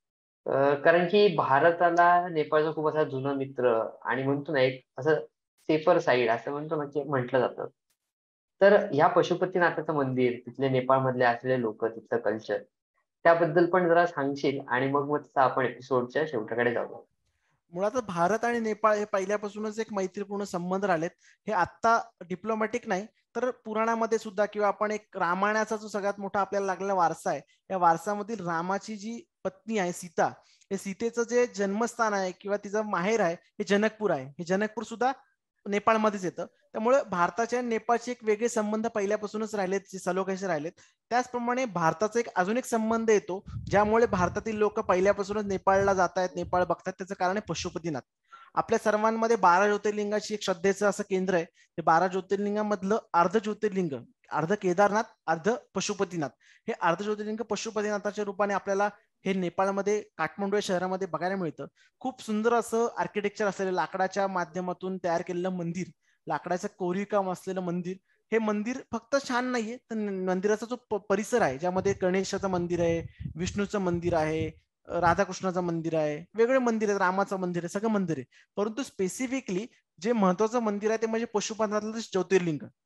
कारण की भारताला नेपाळचा खूप असा जुना मित्र आणि म्हणतो ना एक असं सेफर साईड असं म्हणतो ना की म्हटलं जातं. तर ह्या पशुपतीनाथाचं मंदिर, तिथले नेपाळमधले असलेले लोक, तिथलं कल्चर, त्याबद्दल पण जरा सांगशील आणि मग मग आपण एपिसोडच्या शेवटाकडे जाऊ. मुळात भारत आणि नेपाळ हे पहिल्यापासूनच एक मैत्रीपूर्ण संबंध राहिलेत. हे आत्ता डिप्लोमॅटिक नाही, तर पुराणामध्ये सुद्धा किंवा आपण एक रामायणाचा जो सगळ्यात मोठा आपल्याला लागलेला वारसा आहे, या वारसामधील रामाची जी पत्नी आहे सीता, हे सीतेचं जे जन्मस्थान आहे किंवा तिचं माहेर आहे हे जनकपूर आहे. हे जनकपूर सुद्धा नेपाळमध्येच येतं. त्यामुळे भारताच्या आणि नेपाळचे एक वेगळे संबंध पहिल्यापासूनच राहिलेत, जे सलोख्याचे राहिलेत. त्याचप्रमाणे भारताचा एक अजून एक संबंध येतो, ज्यामुळे भारतातील लोक पहिल्यापासूनच नेपाळला जात आहेत, नेपाळ बघतात. त्याचं कारण आहे पशुपतीनाथ. आपल्या सर्वांमध्ये बारा ज्योतिर्लिंगाची एक श्रद्धेचं असं केंद्र आहे. ते बारा ज्योतिर्लिंगामधलं अर्ध ज्योतिर्लिंग, अर्ध केदारनाथ, अर्ध पशुपतीनाथ, हे अर्ध ज्योतिर्लिंग पशुपतीनाथाच्या रूपाने आपल्याला हे नेपाळमध्ये काठमांडू या शहरामध्ये बघायला मिळतं. खूप सुंदर असं आर्किटेक्चर असलेलं, लाकडाच्या माध्यमातून तयार केलेलं मंदिर, लाकडाचं कोरीवकाम असलेलं मंदिर. हे मंदिर फक्त छान नाहीये, तर मंदिराचा जो परिसर आहे, ज्यामध्ये गणेशाचं मंदिर आहे, विष्णूचं मंदिर आहे, राधाकृष्णाचं मंदिर आहे, वेगवेगळे मंदिर आहेत, रामाचं मंदिर आहे, सगळं मंदिर आहे. परंतु स्पेसिफिकली जे महत्वाचं मंदिर आहे ते म्हणजे पशुपतीनाथाचं ज्योतिर्लिंग.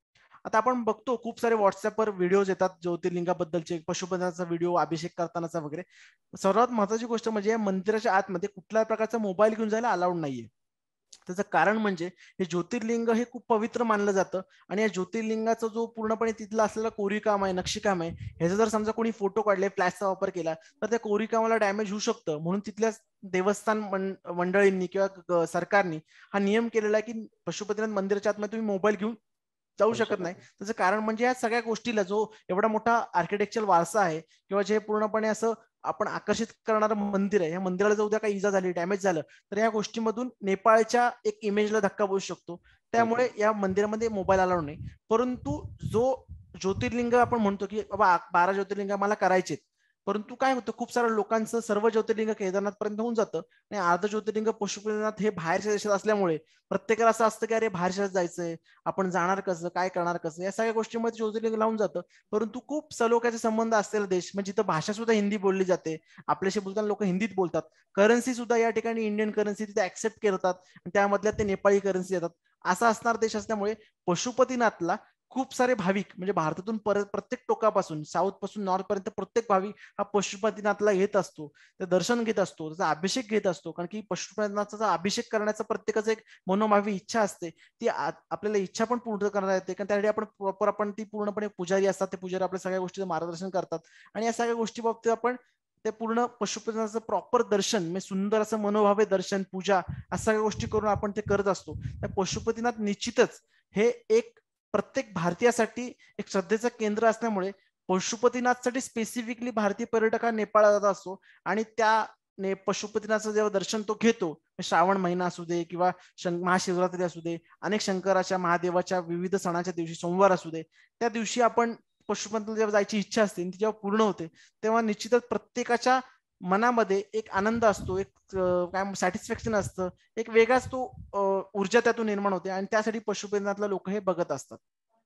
आता आपण बघतो खूप सारे व्हॉट्सअपवर व्हिडिओज येतात ज्योतिर्लिंगाबद्दलचे, पशुपतीनाथचा व्हिडिओ, अभिषेक करतानाचा वगैरे. सर्वात महत्वाची गोष्ट म्हणजे या मंदिराच्या आतमध्ये कुठल्याही प्रकारचा मोबाईल घेऊन जायला अलाउड नाहीये. त्याचं कारण म्हणजे हे ज्योतिर्लिंग हे खूप पवित्र मानलं जातं आणि या ज्योतिर्लिंगाचा जो पूर्णपणे तिथला असलेला कोरीवकाम आहे, नक्षीकाम आहे, ह्याचा जर समजा कोणी फोटो काढले, फ्लॅशचा वापर केला तर त्या कोरीवकामाला डॅमेज होऊ शकतं. म्हणून तिथल्या देवस्थान मंडळींनी किंवा सरकारने हा नियम केलेला आहे की पशुपतीनाथ मंदिराच्या आतमध्ये तुम्ही मोबाईल घेऊन जाऊ शकत नाही. त्याचं कारण म्हणजे या सगळ्या गोष्टीला जो एवढा मोठा आर्किटेक्चर वारसा आहे किंवा जे पूर्णपणे असं आपण आकर्षित करणारं मंदिर आहे, या मंदिराला जर उद्या काही इजा झाली, डॅमेज झालं तर या गोष्टीमधून नेपाळच्या एक इमेजला धक्का बसू शकतो. त्यामुळे या मंदिरामध्ये मोबाईल अलाउड नाही. परंतु जो ज्योतिर्लिंग आपण म्हणतो की बाबा बारा ज्योतिर्लिंग मला करायचे, परंतु काय होतं खूप साऱ्या लोकांचं सर्व ज्योतिर्लिंग केदारनाथ पर्यंत होऊन जातं आणि अर्ध ज्योतिर्लिंग पशुपतीनाथ हे बाहेरच्या देशात असल्यामुळे प्रत्येकाला असं असतं की अरे बाहेरच्या जायचंय, आपण जाणार कसं, काय करणार कसं, या सगळ्या गोष्टीमध्ये ज्योतिर्लिंग लावून जातं. परंतु खूप सलोख्याचे संबंध असलेला देश म्हणजे जिथं भाषा सुद्धा हिंदी बोलली जाते, आपल्याशी बोलताना लोक हिंदीत बोलतात, करन्सी सुद्धा या ठिकाणी इंडियन करन्सी तिथे ऍक्सेप्ट करतात, त्यामधल्या ते नेपाळी करन्सी येतात, असा असणार देश असल्यामुळे पशुपतीनाथला खूप सारे भाविक म्हणजे भारतातून परत प्रत्येक टोकापासून साऊथ पासून नॉर्थ पर्यंत प्रत्येक भाविक हा पशुपतीनाथला येत असतो, ते दर्शन घेत असतो, त्याचा अभिषेक घेत असतो. कारण की पशुपतीनाथचा अभिषेक करण्याचा प्रत्येकाचं एक मनोभावी इच्छा असते, ती आपल्याला इच्छा पण पूर्ण करता येते. कारण त्यासाठी आपण प्रॉपर आपण ती पूर्णपणे पुजारी असतात, ते पुजारी आपल्या सगळ्या गोष्टीचं मार्गदर्शन करतात आणि या सगळ्या गोष्टी बाबतीत आपण ते पूर्ण पशुपतीनाथचं प्रॉपर दर्शन म्हणजे सुंदर असं मनोभावे दर्शन, पूजा अशा सगळ्या गोष्टी करून आपण ते करत असतो. त्या पशुपतीनाथ निश्चितच हे एक प्रत्येक भारतीयासाठी एक श्रद्धेचं केंद्र असल्यामुळे पशुपतीनाथसाठी स्पेसिफिकली भारतीय पर्यटक हा नेपाळला जात असतो आणि त्या ने पशुपतीनाथचं जेव्हा दर्शन तो घेतो, श्रावण महिना असू दे किंवा महाशिवरात्री असू दे, अनेक शंकराच्या महादेवाच्या विविध सणाच्या दिवशी, सोमवार असू दे, त्या दिवशी आपण पशुपतीनाथला जेव्हा जायची इच्छा असते ती जेव्हा पूर्ण होते तेव्हा निश्चितच प्रत्येकाच्या मनामध्ये एक आनंद असतो, एक काय सॅटिस्फॅक्शन असतं, एक वेगळाच तो ऊर्जा त्यातून निर्माण होते आणि त्यासाठी पशुपतीनाथला लोक हे बघत असतात.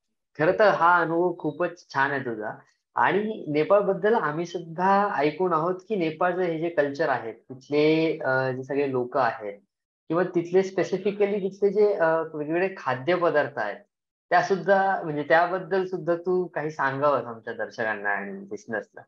खरं तर हा अनुभव खूपच छान आहे तुझा. आणि नेपाळ बद्दल आम्ही सुद्धा ऐकून आहोत की नेपाळचं हे जे कल्चर आहे, तिथले जे सगळे लोक आहेत किंवा तिथले स्पेसिफिकली तिथले जे वेगवेगळे खाद्यपदार्थ आहेत, त्या सुद्धा म्हणजे त्याबद्दल सुद्धा तू काही सांगावं आमच्या दर्शकांना आणि लिसनर्सला.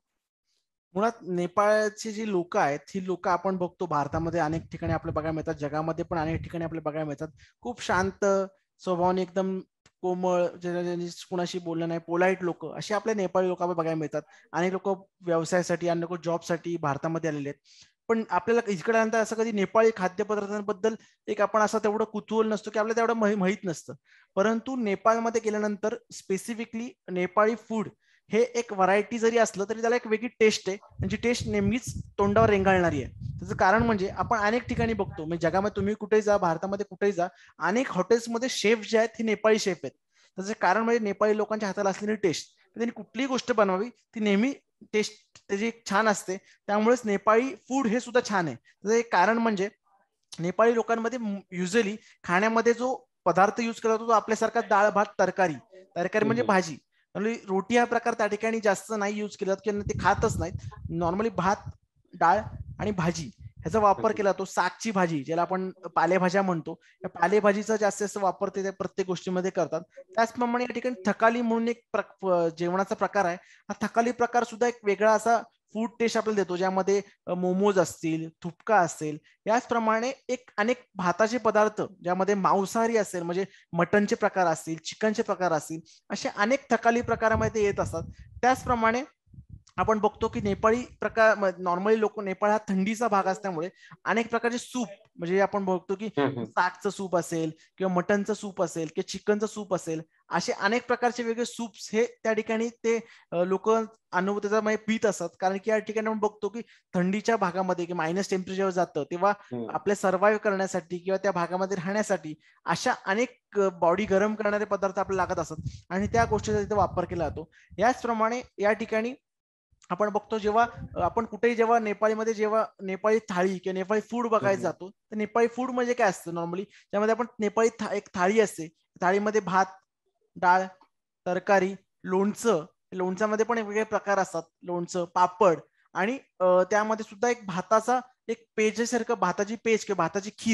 मुळात नेपाळची जी लोक आहेत ही लोक आपण बघतो भारतामध्ये अनेक ठिकाणी आपल्याला बघायला मिळतात, जगामध्ये पण अनेक ठिकाणी आपल्याला बघायला मिळतात. खूप शांत स्वभावाने, एकदम कोमळ, कुणाशी बोलणं नाही, पोलाईट लोक अशी आपल्या नेपाळी लोक आपल्याला बघायला मिळतात. अनेक लोक व्यवसायासाठी, अनेक लोक जॉबसाठी भारतामध्ये आलेले आहेत. पण आपल्याला इकडे आल्यानंतर असं कधी नेपाळी खाद्यपदार्थांबद्दल एक आपण असं तेवढं कुतूहल नसतो की आपल्याला तेवढं माहित नसतं. परंतु नेपाळमध्ये गेल्यानंतर स्पेसिफिकली नेपाळी फूड हे एक व्हरायटी जरी असलं तरी त्याला एक वेगळी टेस्ट आहे, म्हणजे टेस्ट नेहमीच तोंडावर रेंगाळणारी आहे. त्याचं कारण म्हणजे आपण अनेक ठिकाणी बघतो, म्हणजे जगामध्ये तुम्ही कुठेही जा, भारतामध्ये कुठेही जा, अनेक हॉटेल्समध्ये शेफ जे आहेत हे नेपाळी शेफ आहेत. त्याचं कारण म्हणजे नेपाळी लोकांच्या हाताला असलेली टेस्ट, त्यांनी कुठलीही गोष्ट बनवावी ती नेहमी टेस्ट त्याची छान असते. त्यामुळेच नेपाळी फूड हे सुद्धा छान आहे. त्याचं एक कारण म्हणजे नेपाळी लोकांमध्ये युजली खाण्यामध्ये जो पदार्थ युज केला जातो तो आपल्यासारखा डाळ भात तरकारी, तरकारी म्हणजे भाजी, रोटी हा प्रकार त्या ठिकाणी जास्त नाही युज केला किंवा ते खातच नाहीत. नॉर्मली भात, डाळ आणि भाजी ह्याचा वापर केला जातो. सागची भाजी ज्याला आपण पालेभाज्या म्हणतो, या पालेभाजीचा जास्त जास्त वापर ते प्रत्येक गोष्टीमध्ये करतात. त्याचप्रमाणे या ठिकाणी थकाली म्हणून एक जेवणाचा प्रकार आहे. हा थकाली प्रकार सुद्धा एक वेगळा असा फूड टेस्ट आपल्याला देतो, ज्यामध्ये मोमोज असतील, थुपका असेल, याचप्रमाणे एक अनेक भाताचे पदार्थ ज्यामध्ये मांसाहारी असेल म्हणजे मटनचे प्रकार असतील, चिकनचे प्रकार असतील, असे अनेक थकाली प्रकारामध्ये येत असतात. त्याचप्रमाणे आपण बघतो की नेपाळी प्रकार नॉर्मली लोक, नेपाळ हा थंडीचा भाग असल्यामुळे अनेक प्रकारचे सूप, म्हणजे आपण बघतो की सागचं सूप असेल किंवा मटनचं सूप असेल किंवा चिकनचं सूप असेल, असे अनेक प्रकारचे वेगळे सूप्स हे त्या ठिकाणी ते लोक अनुभव पीत असतात. कारण की या ठिकाणी आपण बघतो की थंडीच्या भागामध्ये की मायनस टेम्परेचर जातं तेव्हा आपल्या सर्व्हाइव्ह करण्यासाठी किंवा त्या भागामध्ये राहण्यासाठी अशा अनेक बॉडी गरम करणारे पदार्थ आपल्याला लागत असतात आणि त्या गोष्टीचा तिथे वापर केला जातो. याचप्रमाणे या ठिकाणी आपण बघतो जेव्हा आपण कुठेही जेव्हा नेपाळीमध्ये जेव्हा नेपाळी थाळी किंवा नेपाळी फूड बघायला जातो तर नेपाळी फूड म्हणजे काय असतं, नॉर्मली त्यामध्ये आपण नेपाळी एक थाळी असते, थाळीमध्ये भात, डाळ, तरकारी, लोणचं, लोणच्यामध्ये पण वेगवेगळे प्रकार असतात, लोणचं, पापड आणि त्यामध्ये सुद्धा एक भाताचा एक पेजेसारखं भाताची पेज किंवा भाताची खीर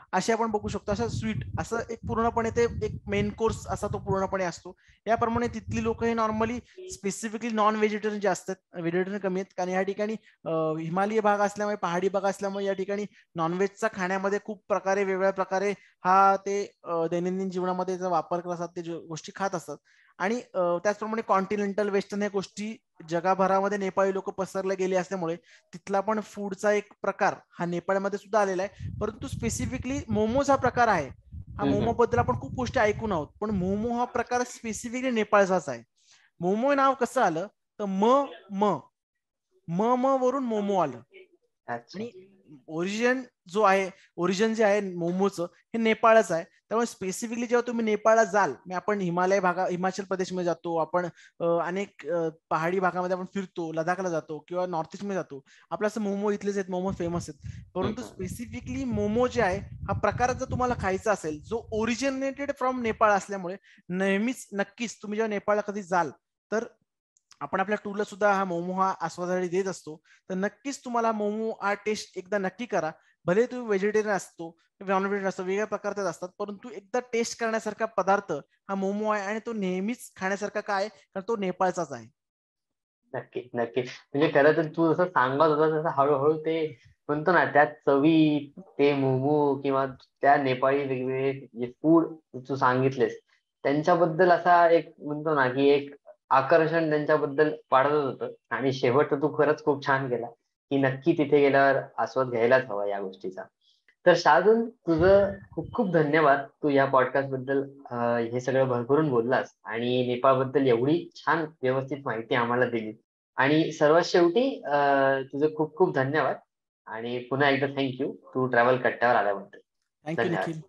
असे आपण बघू शकतो. असं स्वीट असं एक पूर्णपणे ते एक मेन कोर्स असा तो पूर्णपणे असतो. याप्रमाणे तिथली लोक हे नॉर्मली स्पेसिफिकली नॉन व्हेजिटेरियन जे असतात, व्हेजिटेरियन कमी आहेत. कारण या ठिकाणी हिमालय भाग असल्यामुळे, पहाडी भाग असल्यामुळे या ठिकाणी नॉनव्हेजचा खाण्यामध्ये खूप प्रकारे वेगवेगळ्या प्रकारे हा ते दैनंदिन जीवनामध्ये वापर करत असतात, ते गोष्टी खात असतात. आणि त्याचप्रमाणे कॉन्टिनेंटल वेस्टर्न ह्या गोष्टी जगभरामध्ये नेपाळी लोक पसरले गेले असल्यामुळे तिथला पण फूडचा एक प्रकार हा नेपाळमध्ये सुद्धा आलेला आहे. परंतु स्पेसिफिकली मोमोज हा प्रकार आहे. हा मोमो बद्दल आपण खूप गोष्टी ऐकून आहोत, पण मोमो हा प्रकार स्पेसिफिकली नेपाळचाच आहे. मोमो नाव कसं आलं तर म म म म वरून मोमो आलं. आणि ओरिजिन जो आहे, ओरिजिन जे आहे मोमोचं हे नेपाळच आहे. त्यामुळे स्पेसिफिकली जेव्हा तुम्ही नेपाळला जाल, आपण हिमालय भागा हिमाचल प्रदेशमध्ये जातो, आपण अनेक पहाडी भागामध्ये आपण फिरतो, लडाखला जातो किंवा नॉर्थ ईस्ट मध्ये जातो, आपलं असं मोमो इथलेच आहेत, मोमो फेमस आहेत. परंतु स्पेसिफिकली मोमो जे आहे हा प्रकार जर तुम्हाला खायचा असेल, जो ओरिजिनेटेड फ्रॉम नेपाळ असल्यामुळे नेहमीच नक्कीच तुम्ही जेव्हा नेपाळला कधी जाल तर आपण आपल्या टूरला सुद्धा हा मोमो हा आस्वादासाठी देत असतो. तर नक्कीच तुम्हाला मोमो हा टेस्ट एकदा नक्की करा. भले तुम्ही व्हेजिटेरियन असतो, नॉन व्हेजिटेरियन असतो, वेगळ्या प्रकारचे असतात, परंतु एकदा टेस्ट करण्यासारखा पदार्थ हा मोमो आहे. आणि तो नेहमीच खाण्यासारखा काय, कारण तो नेपाळचाच आहे. नक्की नक्की म्हणजे खरं तर तू जसं सांगत होता तसं हळूहळू ते म्हणतो ना, त्या चवी, ते मोमो किंवा त्या नेपाळी वेगवेगळे जे फूड तू सांगितलेस त्यांच्याबद्दल असा एक म्हणतो ना की एक आकर्षण त्यांच्याबद्दल वाढत होतं. आणि शेवट तू खरंच खूप छान केला की नक्की तिथे गेल्यावर आस्वाद घ्यायलाच हवा या गोष्टीचा. तर शार्दूल, तुझं खूप खूप धन्यवाद. तू या पॉडकास्ट बद्दल हे सगळं भरभरून बोललास आणि नेपाळ बद्दल एवढी छान व्यवस्थित माहिती आम्हाला दिली. आणि सर्वात शेवटी तुझं खूप खूप धन्यवाद आणि पुन्हा एकदा थँक्यू तू ट्रॅव्हल कट्ट्यावर आल्याबद्दल. थँक्यू धन्यवाद. निखिल.